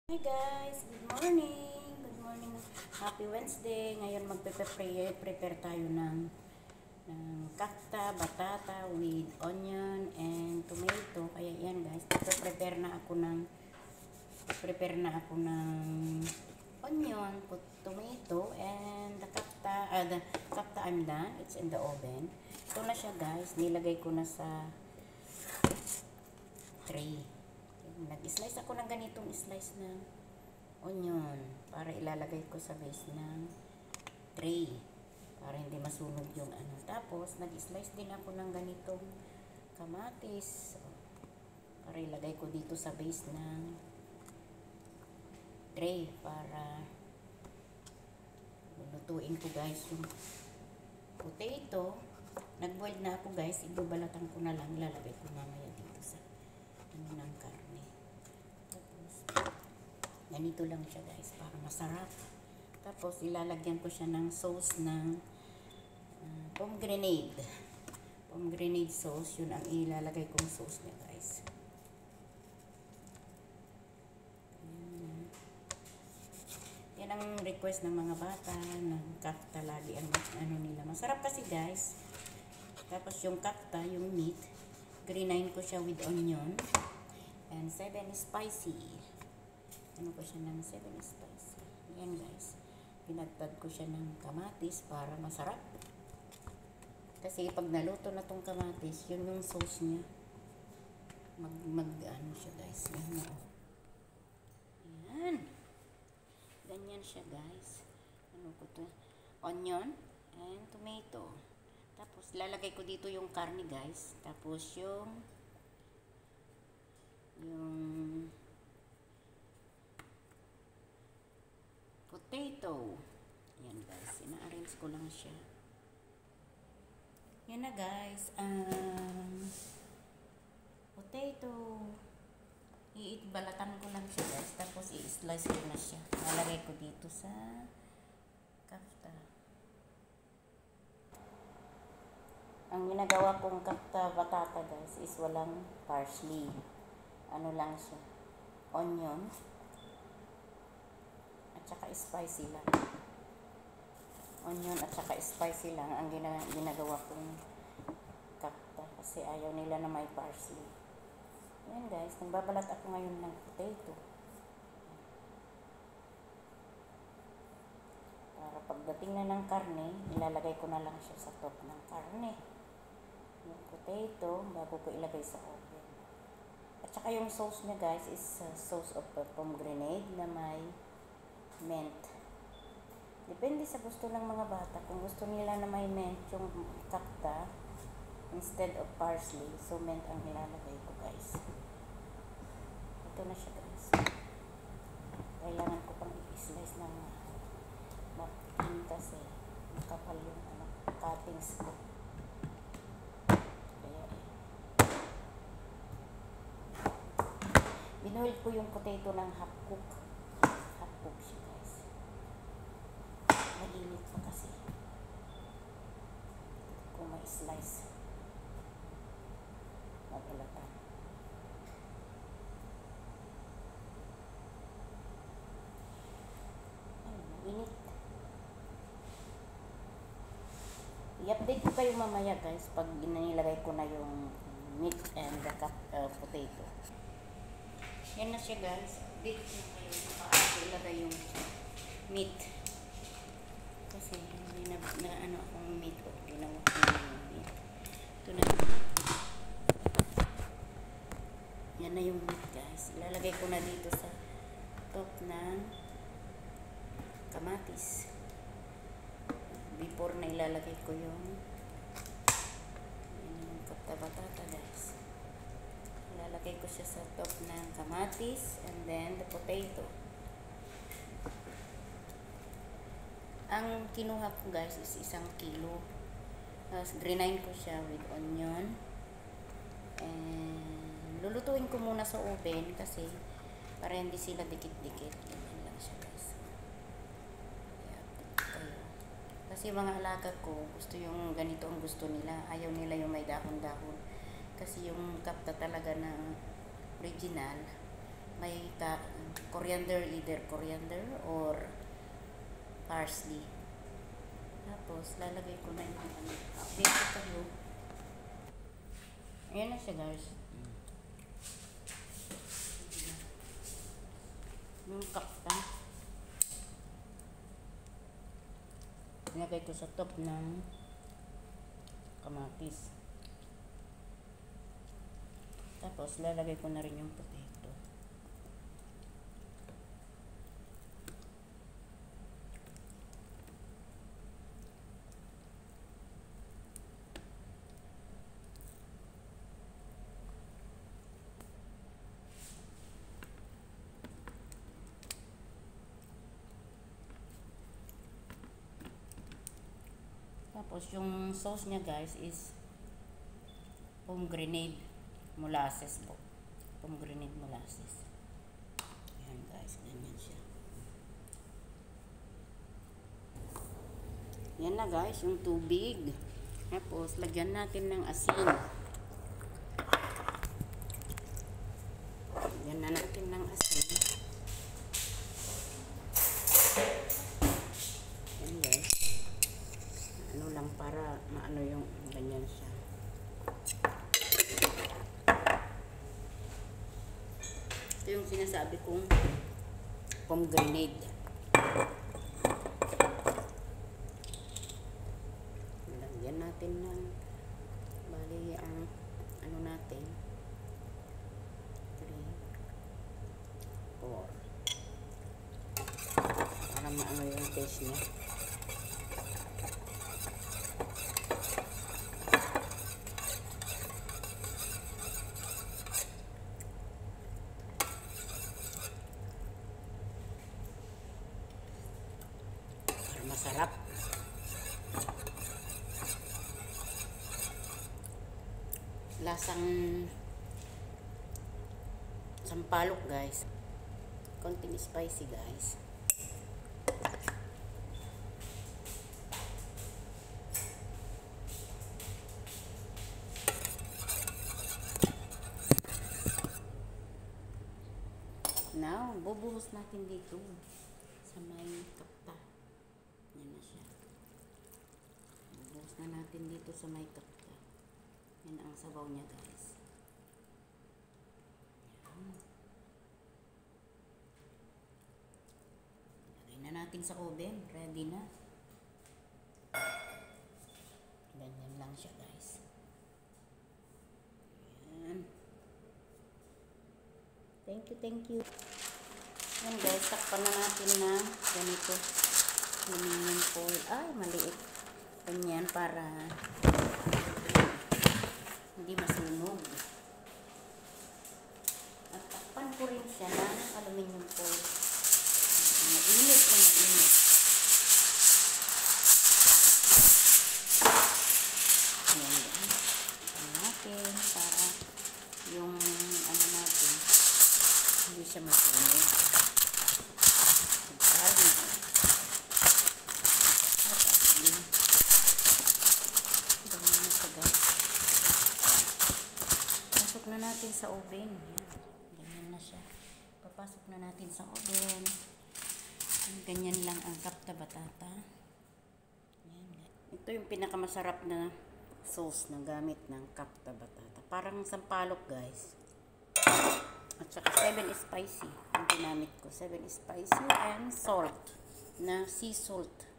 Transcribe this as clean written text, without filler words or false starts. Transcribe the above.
Hi guys, good morning. Good morning. Happy Wednesday. Ngayon prepare tayo ng kafta, batata with onion and tomato. Kaya yan guys, prepare na ako ng onion, tomato and the kafta I'm done. It's in the oven. Ito na siya guys. Nilagay ko na sa tray. Nag-slice ako ng ganitong slice ng onion para ilalagay ko sa base ng tray para hindi masunog yung ano. Tapos nag-slice din ako ng ganitong kamatis para ilagay ko dito sa base ng tray para lulutuin ko guys yung potato. Nag-boil na ako guys, ibabalatan ko na lang, lalagay ko mamaya dito sa ano ng karne. Ganito lang siya guys para masarap. Tapos ilalagyan ko siya ng sauce ng pomegranate sauce. Yun ang ilalagay kong sauce niya guys. Yan ang request ng mga bata ng kafta, lagi ang ano nila. Masarap kasi guys. Tapos yung kafta, yung meat, grinain ko siya with onion and 7 spicy. Ano ko siya ng 7 spicy. Yan guys. Pinagtad ko siya ng kamatis para masarap. Kasi pag naluto na tong kamatis, yun yung sauce niya. Ano siya guys. Yan na. Yan. Ganyan siya guys. Ano ko to? Onion and tomato. Tapos lalagay ko dito yung karne guys. Tapos yung potato. Yan guys, ina-arrange ko lang siya. Yan na guys, potato. Balatan ko lang siya guys, tapos i-slice ko na siya. Lalagay ko dito sa kafta. Ang ginagawa kong kafta batata guys is walang parsley. Ano lang siya, onion at saka spicy lang. Onion at saka spicy lang ang ginagawa kong kafta kasi ayaw nila na may parsley. Ayan guys, nagbabalat ako ngayon ng potato. Para pagdating na ng karne, ilalagay ko na lang siya sa top ng karne. Yung potato, bago ko ilagay sa oven. At saka yung sauce niya guys is sauce of pomegranate na may mint. Depende sa gusto ng mga bata. Kung gusto nila na may mint yung kafta instead of parsley, so mint ang ilalagay ko guys. Ito na siya guys. Kailangan ko pang i-slice ng napkin kasi makapal yung cuttings ko. Kaya binuhil ko yung potato ng half cook siya guys. Mainit pa kasi kung may slice mabalatan. Mainit. I-update ko kayo mamaya guys pag inilagay ko na yung meat and the potato. Yan na siya guys. Update ko na kayo paano ilagay yung meat. Kasi hindi na ano akong meat o ginawa ko yung meat. Ito na. Yan na yung meat guys. Ilalagay ko na dito sa top ng kamatis. Before na ilalagay ko yung kafta batata guys. Ilalagay ko siya sa top ng kamatis and then the potato. Ang kinuha ko guys is 1 kilo. Grinain ko siya with onion. And lulutuin ko muna sa oven kasi para hindi sila dikit-dikit. Ganyan lang siya guys. Kasi yung mga alaga ko, gusto yung ganito ang gusto nila. Ayaw nila yung may dahon-dahon. Kasi yung kafta talaga na original, may coriander, either coriander or parsley. Tapos, lalagay ko na yung update ko kayo. Ayan na siya guys. Yung kapta. Nilagay ko sa top ng kamatis. Tapos, lalagay ko na rin yung potato. Tapos, yung sauce niya guys is pomegranate molasses po. Pomegranate molasses. Ayan guys, ganyan siya. Yan na guys, yung tubig. Tapos, lagyan natin ng asin. Lagyan na natin ng asin. Yan guys. Ano lang para maano yung ganyan siya. Ito yung sinasabi kong pomegranate. Lagyan natin ng bali ang ano natin 3 4 para maano yung taste niya. Masarap. Lasang sampalok guys. Konting spicy guys. Now, bubuhos natin dito sa may kapta. Yan na siya. Bubuhos na natin dito sa may kapta. Yan ang sabaw niya guys. Yan. Lagay na natin sa oven. Ready na. Ganyan lang siya guys. Yan. Thank you, thank you. Yan guys, takpan na natin na ganito. Aluminum foil. Ay, maliit. Ganyan para hindi masunog. At takpan ko rin siya ng aluminum foil. Mainit na mainit. Ayan guys. Takpan natin para yung ano natin hindi siya masunog. Pasok na natin sa oven. Yan. Ganyan na siya. Papasok na natin sa oven. Ganyan lang ang kapta batata. Yan. Ito yung pinakamasarap na sauce na gamit ng kapta batata. Parang sampalok guys. At saka 7 spicy ang ginamit ko. 7 spicy and salt na sea salt.